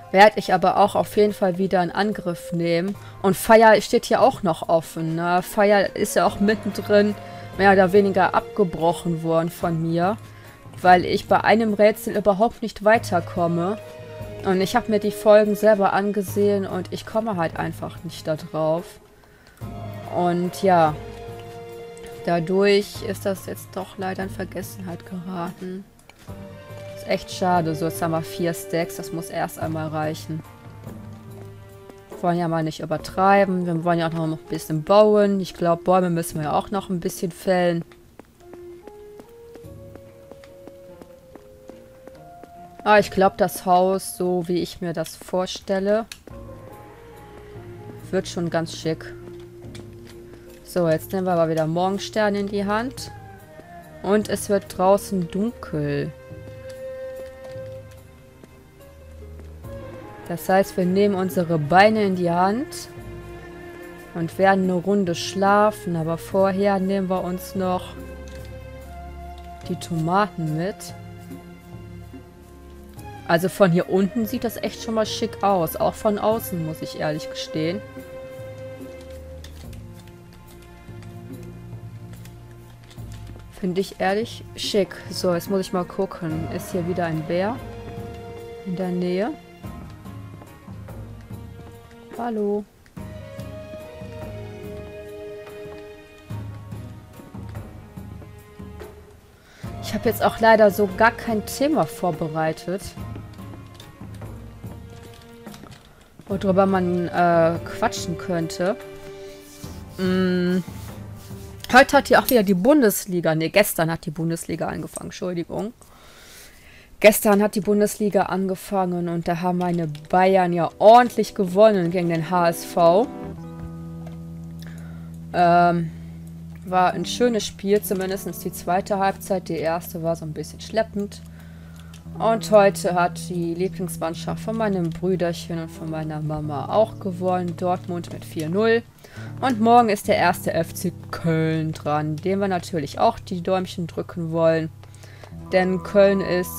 Werde ich aber auch auf jeden Fall wieder in Angriff nehmen. Und Feier steht hier auch noch offen. Ne? Feier ist ja auch mittendrin mehr oder weniger abgebrochen worden von mir, weil ich bei einem Rätsel überhaupt nicht weiterkomme. Und ich habe mir die Folgen selber angesehen und ich komme halt einfach nicht da drauf. Und ja, dadurch ist das jetzt doch leider in Vergessenheit geraten. Ist echt schade. So, jetzt haben wir 4 Stacks. Das muss erst einmal reichen. Wir wollen ja mal nicht übertreiben. Wir wollen ja auch noch ein bisschen bauen. Ich glaube, Bäume müssen wir ja auch noch ein bisschen fällen. Ah, ich glaube, das Haus, so wie ich mir das vorstelle, wird schon ganz schick. So, jetzt nehmen wir aber wieder Morgenstern in die Hand. Und es wird draußen dunkel. Das heißt, wir nehmen unsere Beine in die Hand und werden eine Runde schlafen. Aber vorher nehmen wir uns noch die Tomaten mit. Also von hier unten sieht das echt schon mal schick aus. Auch von außen, muss ich ehrlich gestehen. Finde ich ehrlich schick. So, jetzt muss ich mal gucken. Ist hier wieder ein Bär in der Nähe? Hallo. Ich habe jetzt auch leider so gar kein Thema vorbereitet, worüber man quatschen könnte. Heute hat ja auch wieder die Bundesliga, ne, gestern hat die Bundesliga angefangen, Entschuldigung. Gestern hat die Bundesliga angefangen und da haben meine Bayern ja ordentlich gewonnen gegen den HSV. War ein schönes Spiel, zumindest die zweite Halbzeit. Die erste war so ein bisschen schleppend. Und heute hat die Lieblingsmannschaft von meinem Brüderchen und von meiner Mama auch gewonnen. Dortmund mit 4:0. Und morgen ist der erste FC Köln dran, dem wir natürlich auch die Däumchen drücken wollen. Denn Köln ist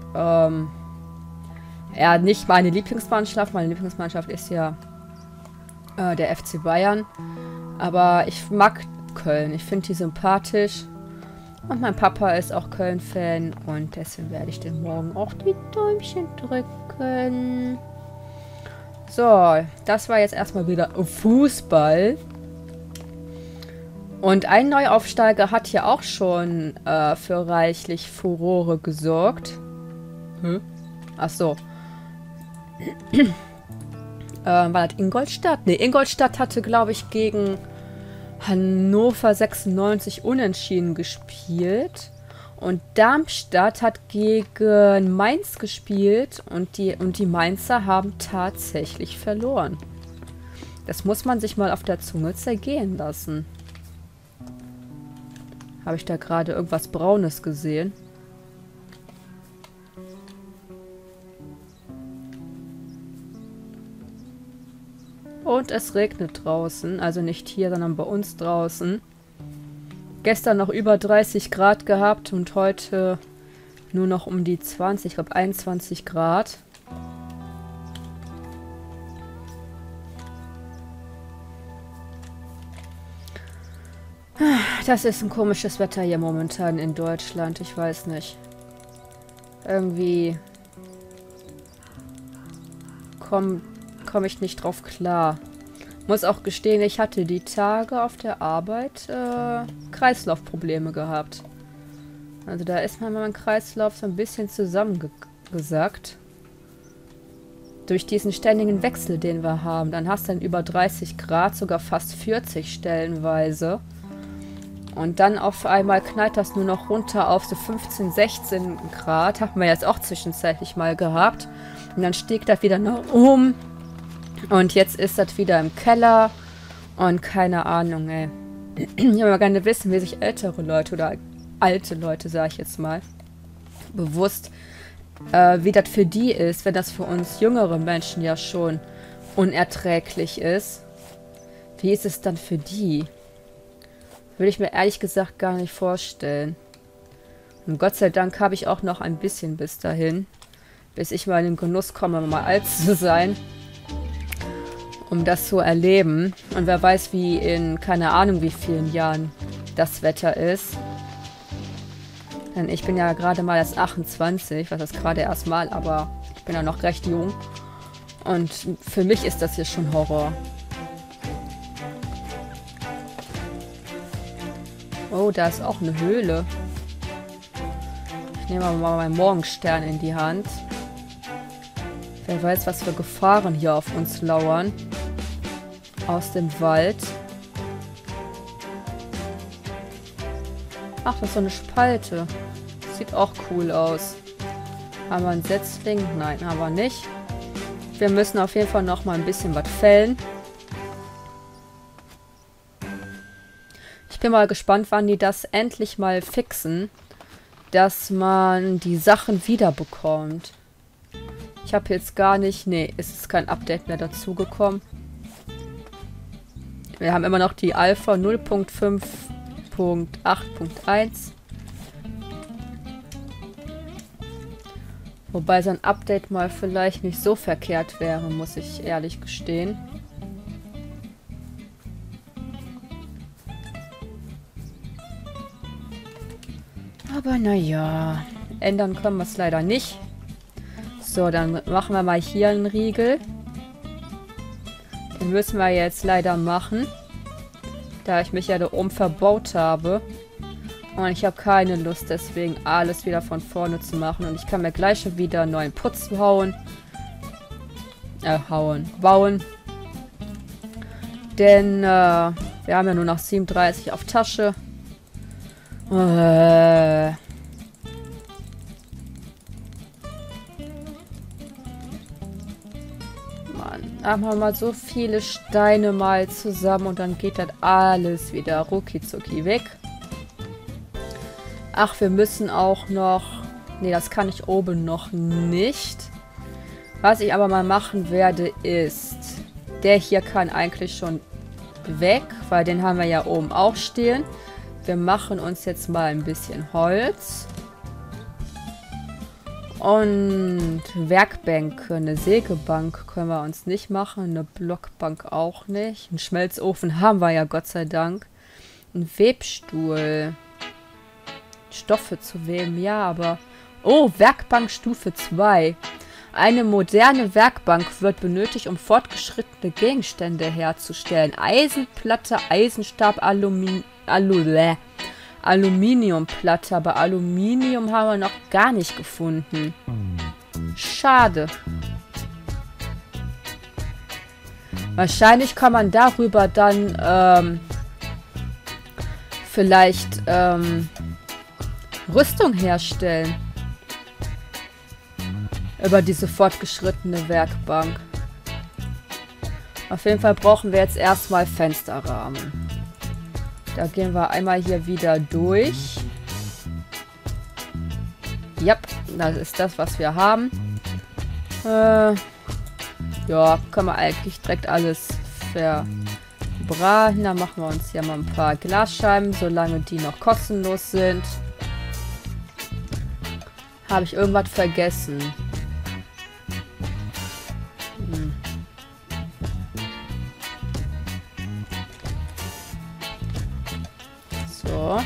ja nicht meine Lieblingsmannschaft. Meine Lieblingsmannschaft ist ja der FC Bayern. Aber ich mag Köln. Ich finde die sympathisch. Und mein Papa ist auch Köln-Fan. Und deswegen werde ich den morgen auch die Däumchen drücken. So, das war jetzt erstmal wieder Fußball. Und ein Neuaufsteiger hat ja auch schon für reichlich Furore gesorgt. Ach so. War das Ingolstadt? Ne, Ingolstadt hatte, glaube ich, gegen Hannover 96 unentschieden gespielt. Und Darmstadt hat gegen Mainz gespielt. Und die Mainzer haben tatsächlich verloren. Das muss man sich mal auf der Zunge zergehen lassen. Habe ich da gerade irgendwas Braunes gesehen? Und es regnet draußen, also nicht hier, sondern bei uns draußen. Gestern noch über 30 Grad gehabt und heute nur noch um die 20, ich glaube 21 Grad. Das ist ein komisches Wetter hier momentan in Deutschland, ich weiß nicht. Irgendwie komme ich nicht drauf klar. Muss auch gestehen, ich hatte die Tage auf der Arbeit Kreislaufprobleme gehabt. Also da ist mein Kreislauf so ein bisschen zusammengesackt. Durch diesen ständigen Wechsel, den wir haben. Dann hast du dann über 30 Grad, sogar fast 40 stellenweise. Und dann auf einmal knallt das nur noch runter auf so 15, 16 Grad. Haben wir jetzt auch zwischenzeitlich mal gehabt. Und dann stieg das wieder nach oben. Und jetzt ist das wieder im Keller. Und keine Ahnung, ey. Ich würde mal gerne wissen, wie sich ältere Leute oder alte Leute, sage ich jetzt mal, bewusst, wie das für die ist, wenn das für uns jüngere Menschen ja schon unerträglich ist. Wie ist es dann für die? Würde ich mir ehrlich gesagt gar nicht vorstellen. Und Gott sei Dank habe ich auch noch ein bisschen bis dahin. bis ich mal in den Genuss komme, mal alt zu sein, um das zu erleben. Und wer weiß, wie in keine Ahnung wie vielen Jahren das Wetter ist. Denn ich bin ja gerade mal erst 28, was ist gerade erst mal, aber ich bin ja noch recht jung. Und für mich ist das hier schon Horror. Oh, da ist auch eine Höhle. Ich nehme mal meinen Morgenstern in die Hand. Wer weiß, was für Gefahren hier auf uns lauern. Aus dem Wald. Ach, das ist so eine Spalte. Sieht auch cool aus. Haben wir einen Setzling? Nein, haben wir nicht. Wir müssen auf jeden Fall noch mal ein bisschen was fällen. Ich bin mal gespannt, wann die das endlich mal fixen, dass man die Sachen wiederbekommt. Ich habe jetzt gar nicht... Nee, es ist kein Update mehr dazugekommen. Wir haben immer noch die Alpha 0.5.8.1. Wobei so ein Update mal vielleicht nicht so verkehrt wäre, muss ich ehrlich gestehen. Aber naja, ändern können wir es leider nicht. So, dann machen wir mal hier einen Riegel. Den müssen wir jetzt leider machen, da ich mich ja da oben verbaut habe. Und ich habe keine Lust, deswegen alles wieder von vorne zu machen. Und ich kann mir gleich schon wieder einen neuen Putz bauen. Denn wir haben ja nur noch 37 auf Tasche. Mann, haben wir mal so viele Steine mal zusammen und dann geht das alles wieder rucki-zucki weg. Ach, wir müssen auch noch... Nee, das kann ich oben noch nicht. Was ich aber mal machen werde, ist... Der hier kann eigentlich schon weg, weil den haben wir ja oben auch stehen. Wir machen uns jetzt mal ein bisschen Holz. Und Werkbänke, eine Sägebank können wir uns nicht machen. Eine Blockbank auch nicht. Einen Schmelzofen haben wir ja Gott sei Dank. Ein Webstuhl. Stoffe zu weben, ja, aber... Oh, Werkbank Stufe 2. Eine moderne Werkbank wird benötigt, um fortgeschrittene Gegenstände herzustellen. Eisenplatte, Eisenstab, Aluminiumplatte. Aber Aluminium haben wir noch gar nicht gefunden. Schade. Wahrscheinlich kann man darüber dann vielleicht Rüstung herstellen. Über diese fortgeschrittene Werkbank. Auf jeden Fall brauchen wir jetzt erstmal Fensterrahmen. Da gehen wir einmal hier wieder durch. Ja, das ist das, was wir haben. Ja, können wir eigentlich direkt alles verbraten. Dann machen wir uns hier mal ein paar Glasscheiben, solange die noch kostenlos sind. Habe ich irgendwas vergessen? So.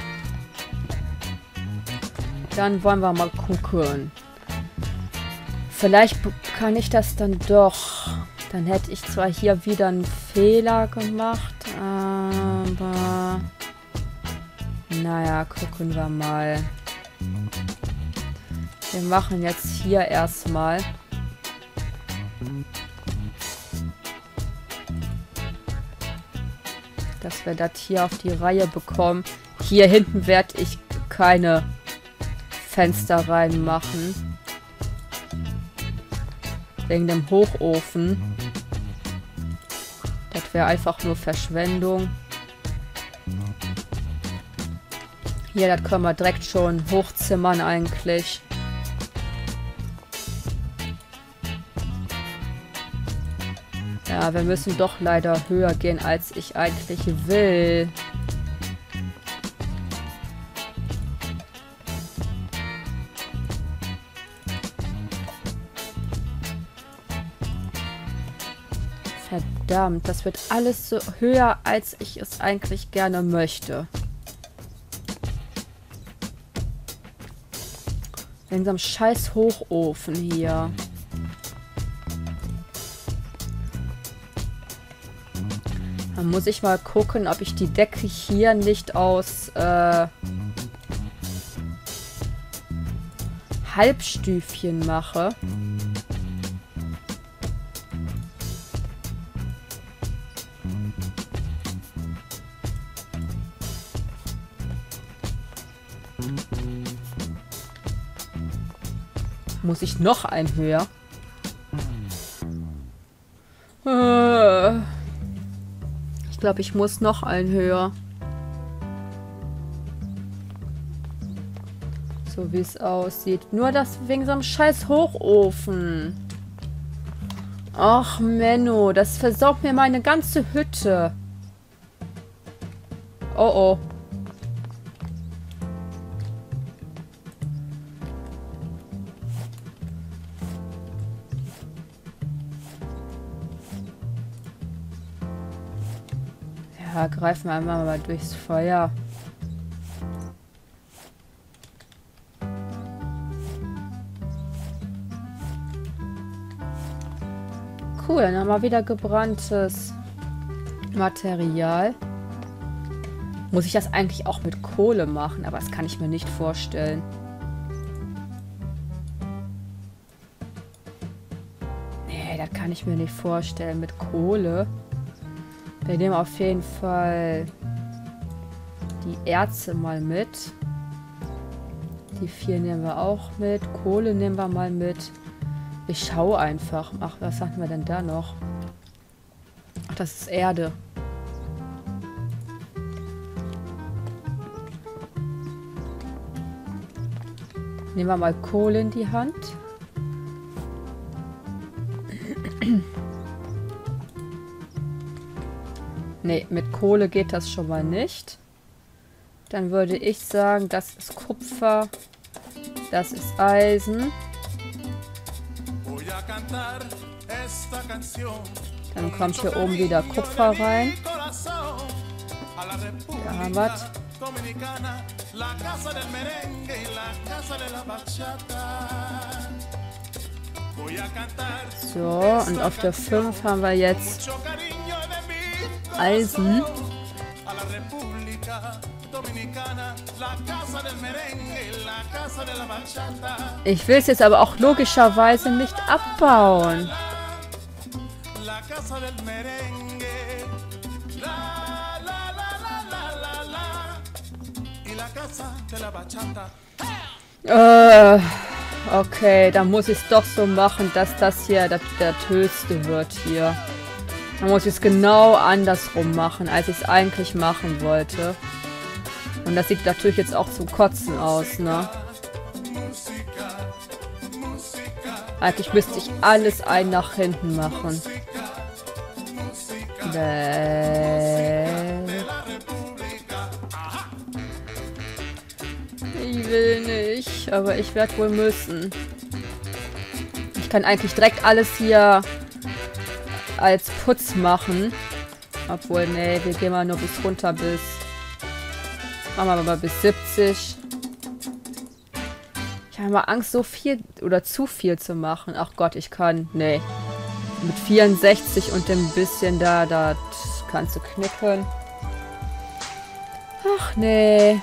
Dann wollen wir mal gucken. Vielleicht kann ich das dann doch. Dann hätte ich zwar hier wieder einen Fehler gemacht, aber... Naja, gucken wir mal. Wir machen jetzt hier erstmal. Dass wir das hier auf die Reihe bekommen. Hier hinten werde ich keine Fenster reinmachen. Wegen dem Hochofen. Das wäre einfach nur Verschwendung. Hier, das können wir direkt schon hochzimmern eigentlich. Ja, wir müssen doch leider höher gehen, als ich eigentlich will. Verdammt, das wird alles so höher, als ich es eigentlich gerne möchte. In so einem scheiß Hochofen hier. Dann muss ich mal gucken, ob ich die Decke hier nicht aus Halbstüfchen mache. Muss ich noch ein höher? Ich glaube, ich muss noch ein höher. So wie es aussieht. Nur das wegen so einem scheiß Hochofen. Ach, Menno, das versaut mir meine ganze Hütte. Oh, oh. Ja, greifen wir einmal mal durchs Feuer. Cool, dann haben wir wieder gebranntes Material. Muss ich das eigentlich auch mit Kohle machen? Aber das kann ich mir nicht vorstellen. Nee, das kann ich mir nicht vorstellen mit Kohle. Wir nehmen auf jeden Fall die Erze mal mit. Die 4 nehmen wir auch mit. Kohle nehmen wir mal mit. Ich schaue einfach. Ach, was hatten wir denn da noch? Ach, das ist Erde. Nehmen wir mal Kohle in die Hand. Ne, mit Kohle geht das schon mal nicht. Dann würde ich sagen, das ist Kupfer. Das ist Eisen. Dann kommt hier oben wieder Kupfer rein. Da haben wir es. So, und auf der 5 haben wir jetzt Eisen. Ich will es jetzt aber auch logischerweise nicht abbauen. Okay, dann muss ich es doch so machen, dass das hier das Höchste wird hier. Dann muss ich es genau andersrum machen, als ich es eigentlich machen wollte. Und das sieht natürlich jetzt auch zum Kotzen aus, ne? Eigentlich müsste ich alles ein nach hinten machen. Ich will nicht, aber ich werde wohl müssen. Ich kann eigentlich direkt alles hier als Putz machen. Obwohl, nee, wir gehen mal nur bis runter bis... Machen wir mal bis 70. Ich habe mal Angst, so viel oder zu viel zu machen. Ach Gott, ich kann... Nee. Mit 64 und dem bisschen da, das kannst du knicken. Ach nee.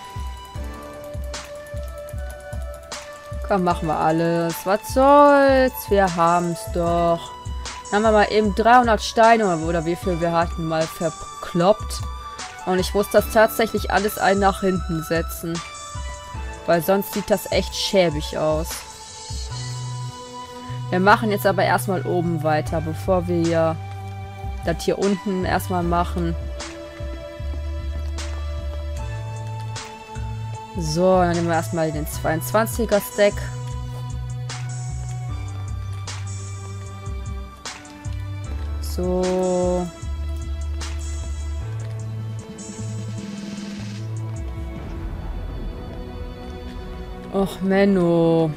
Komm, machen wir alles. Was soll's? Wir haben es doch. Dann haben wir mal eben 300 Steine oder wie viel wir hatten mal verkloppt. Und ich muss das tatsächlich alles ein nach hinten setzen. Weil sonst sieht das echt schäbig aus. Wir machen jetzt aber erstmal oben weiter, bevor wir das hier unten erstmal machen. So, dann nehmen wir erstmal den 22er Stack. So. Och, Menno.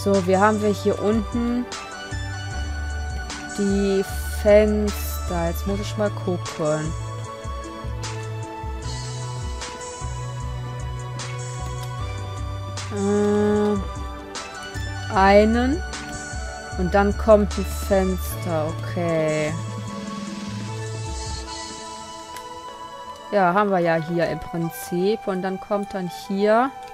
So, wir hier unten die Fenster. Jetzt muss ich mal gucken. Einen. Und dann kommt ein Fenster. Okay. Ja, haben wir ja hier im Prinzip. Und dann kommt dann hier